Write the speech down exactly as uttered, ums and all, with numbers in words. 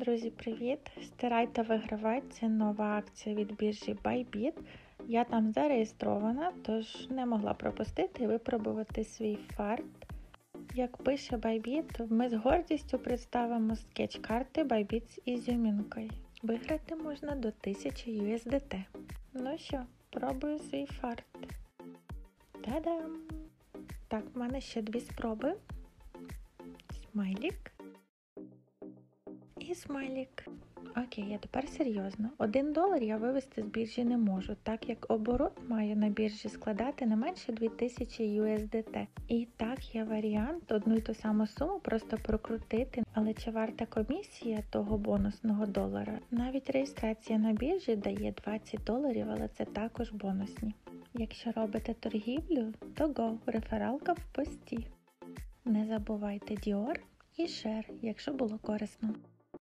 Друзі, привіт! Стирай та вигравай – це нова акція від біржі Bybit. Я там зареєстрована, тож не могла пропустити і випробувати свій фарт. Як пише Bybit, ми з гордістю представимо скетч-карти Bybit з ізюмінкою. Виграти можна до тисячі ю ес ді те. Ну що, пробую свій фарт. Та-дам! Так, в мене ще дві спроби. Смайлік. І смайлік. Окей, а тепер серйозно. Один долар я вивести з біржі не можу, так як оборот має на біржі складати не менше дві тисячі ю ес ді те. І так, є варіант одну й ту саму суму просто прокрутити. Але чи варта комісія того бонусного долара? Навіть реєстрація на біржі дає двадцять доларів, але це також бонусні. Якщо робите торгівлю, то го, рефералка в пості. Не забувайте Dior і Share, якщо було корисно.